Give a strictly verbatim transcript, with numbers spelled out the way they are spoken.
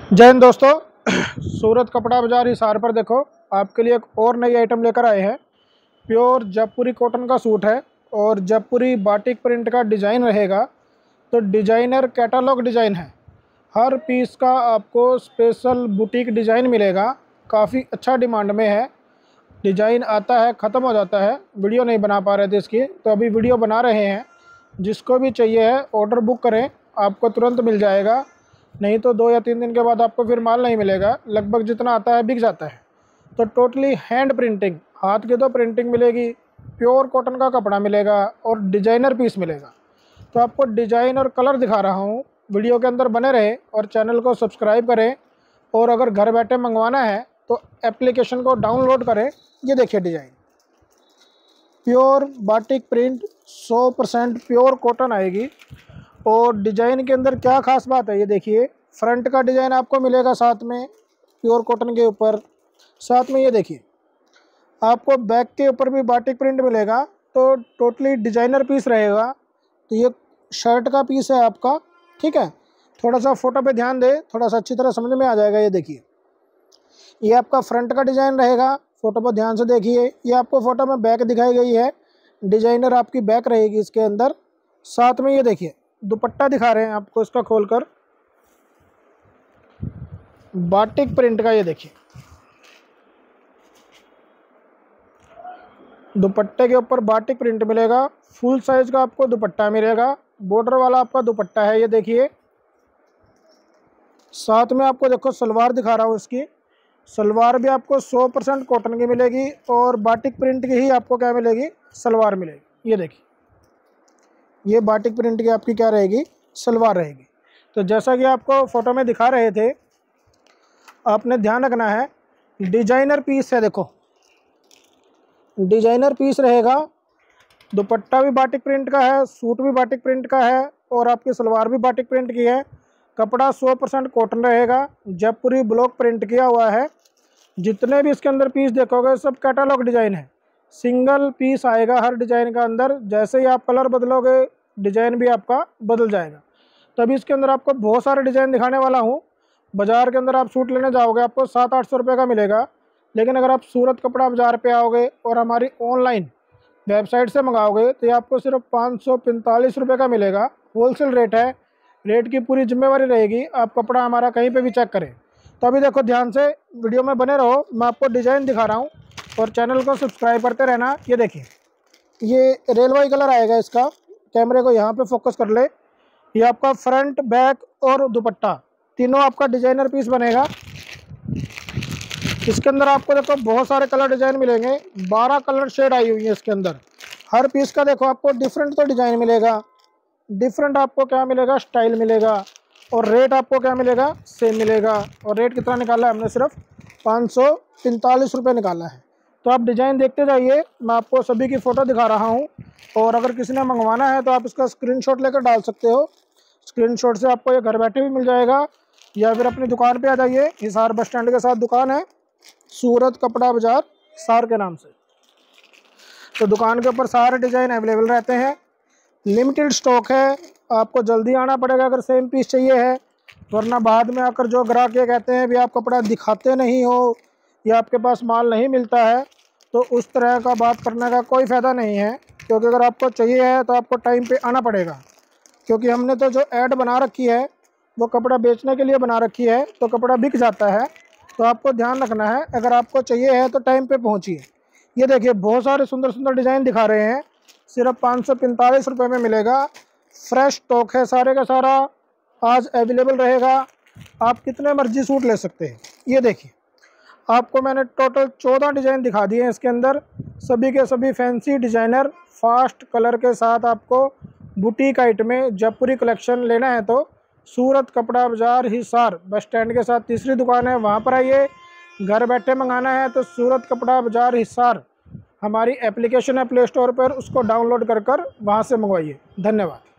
जय हिंद दोस्तों। सूरत कपड़ा बाजार हिसार पर देखो आपके लिए एक और नई आइटम लेकर आए हैं। प्योर जयपुरी कॉटन का सूट है और जयपुरी बाटिक प्रिंट का डिज़ाइन रहेगा। तो डिज़ाइनर कैटलॉग डिज़ाइन है। हर पीस का आपको स्पेशल बुटीक डिज़ाइन मिलेगा। काफ़ी अच्छा डिमांड में है। डिज़ाइन आता है ख़त्म हो जाता है। वीडियो नहीं बना पा रहे थे इसकी, तो अभी वीडियो बना रहे हैं। जिसको भी चाहिए है ऑर्डर बुक करें, आपको तुरंत मिल जाएगा। नहीं तो दो या तीन दिन के बाद आपको फिर माल नहीं मिलेगा। लगभग जितना आता है बिक जाता है। तो टोटली हैंड प्रिंटिंग, हाथ की तो प्रिंटिंग मिलेगी, प्योर कॉटन का कपड़ा मिलेगा और डिज़ाइनर पीस मिलेगा। तो आपको डिज़ाइन और कलर दिखा रहा हूँ, वीडियो के अंदर बने रहे और चैनल को सब्सक्राइब करें। और अगर घर बैठे मंगवाना है तो एप्लीकेशन को डाउनलोड करें। ये देखिए डिज़ाइन, प्योर बाटिक प्रिंट, सौ परसेंट प्योर कॉटन आएगी। और डिज़ाइन के अंदर क्या खास बात है, ये देखिए फ्रंट का डिज़ाइन आपको मिलेगा साथ में प्योर कॉटन के ऊपर। साथ में ये देखिए आपको बैक के ऊपर भी बाटिक प्रिंट मिलेगा। तो टोटली डिज़ाइनर पीस रहेगा। तो ये शर्ट का पीस है आपका, ठीक है। थोड़ा सा फ़ोटो पे ध्यान दे, थोड़ा सा अच्छी तरह समझ में आ जाएगा। ये देखिए ये आपका फ्रंट का डिज़ाइन रहेगा। फ़ोटो पर ध्यान से देखिए, ये आपको फ़ोटो में बैक दिखाई गई है। डिज़ाइनर आपकी बैक रहेगी इसके अंदर। साथ में ये देखिए दुपट्टा दिखा रहे हैं आपको इसका खोलकर, बाटिक प्रिंट का। ये देखिए दुपट्टे के ऊपर बाटिक प्रिंट मिलेगा। फुल साइज का आपको दुपट्टा मिलेगा, बॉर्डर वाला आपका दुपट्टा है। ये देखिए साथ में आपको देखो सलवार दिखा रहा हूँ। इसकी सलवार भी आपको सौ परसेंट कॉटन की मिलेगी और बाटिक प्रिंट की ही आपको क्या मिलेगी, सलवार मिलेगी। ये देखिए ये बाटिक प्रिंट की आपकी क्या रहेगी, सलवार रहेगी। तो जैसा कि आपको फ़ोटो में दिखा रहे थे, आपने ध्यान रखना है डिज़ाइनर पीस है। देखो डिज़ाइनर पीस रहेगा। दुपट्टा भी बाटिक प्रिंट का है, सूट भी बाटिक प्रिंट का है और आपकी सलवार भी बाटिक प्रिंट की है। कपड़ा सौ परसेंट कॉटन रहेगा, जयपुरी ब्लॉक प्रिंट किया हुआ है। जितने भी इसके अंदर पीस देखोगे सब कैटलॉग डिज़ाइन है। सिंगल पीस आएगा हर डिज़ाइन का अंदर। जैसे ही आप कलर बदलोगे डिज़ाइन भी आपका बदल जाएगा। तभी इसके अंदर आपको बहुत सारे डिज़ाइन दिखाने वाला हूँ। बाज़ार के अंदर आप सूट लेने जाओगे आपको सात आठ सौ रुपये का मिलेगा। लेकिन अगर आप सूरत कपड़ा बाज़ार पे आओगे और हमारी ऑनलाइन वेबसाइट से मंगाओगे तो ये आपको सिर्फ पाँच सौ पैंतालीस रुपये का मिलेगा। होलसेल रेट है, रेट की पूरी जिम्मेवारी रहेगी। आप कपड़ा हमारा कहीं पे भी चेक करें। तो अभी देखो ध्यान से वीडियो में बने रहो, मैं आपको डिज़ाइन दिखा रहा हूँ और चैनल को सब्सक्राइब करते रहना। ये देखिए ये रेलवाई कलर आएगा इसका। कैमरे को यहाँ पे फोकस कर ले। ये आपका फ्रंट, बैक और दुपट्टा तीनों आपका डिज़ाइनर पीस बनेगा। इसके अंदर आपको देखो बहुत सारे कलर डिज़ाइन मिलेंगे। बारह कलर शेड आई हुई है इसके अंदर। हर पीस का देखो आपको डिफरेंट तो डिज़ाइन मिलेगा, डिफरेंट आपको क्या मिलेगा, स्टाइल मिलेगा। और रेट आपको क्या मिलेगा, सेम मिलेगा। और रेट कितना निकाला है हमने, सिर्फ पाँच सौ पैंतालीस रुपये निकाला है। तो आप डिज़ाइन देखते जाइए, मैं आपको सभी की फ़ोटो दिखा रहा हूँ। और अगर किसी ने मंगवाना है तो आप इसका स्क्रीनशॉट लेकर डाल सकते हो। स्क्रीनशॉट से आपको ये घर बैठे भी मिल जाएगा या फिर अपनी दुकान पे आ जाइए। हिसार बस स्टैंड के साथ दुकान है, सूरत कपड़ा बाज़ार हिसार के नाम से। तो दुकान के ऊपर सारे डिज़ाइन अवेलेबल रहते हैं। लिमिटेड स्टॉक है, आपको जल्दी आना पड़ेगा अगर सेम पीस चाहिए है। वरना बाद में आकर जो ग्राहक ये कहते हैं भी आप कपड़ा दिखाते नहीं हो या आपके पास माल नहीं मिलता है, तो उस तरह का बात करने का कोई फ़ायदा नहीं है। क्योंकि अगर आपको चाहिए है तो आपको टाइम पे आना पड़ेगा। क्योंकि हमने तो जो ऐड बना रखी है वो कपड़ा बेचने के लिए बना रखी है, तो कपड़ा बिक जाता है। तो आपको ध्यान रखना है, अगर आपको चाहिए है तो टाइम पे पहुंचिए। ये देखिए बहुत सारे सुंदर सुंदर डिज़ाइन दिखा रहे हैं, सिर्फ पाँच सौ पैंतालीस रुपये में मिलेगा। फ्रेश स्टॉक है सारे का सारा, आज अवेलेबल रहेगा। आप कितने मर्जी सूट ले सकते हैं। ये देखिए आपको मैंने टोटल चौदह डिज़ाइन दिखा दिए हैं इसके अंदर। सभी के सभी फैंसी डिज़ाइनर फास्ट कलर के साथ आपको बुटीक आइटम में जयपुरी कलेक्शन लेना है तो सूरत कपड़ा बाज़ार हिसार बस स्टैंड के साथ तीसरी दुकान है, वहाँ पर आइए। घर बैठे मंगाना है तो सूरत कपड़ा बाज़ार हिसार हमारी एप्लीकेशन है प्ले स्टोर पर, उसको डाउनलोड कर कर वहाँ से मंगवाइए। धन्यवाद।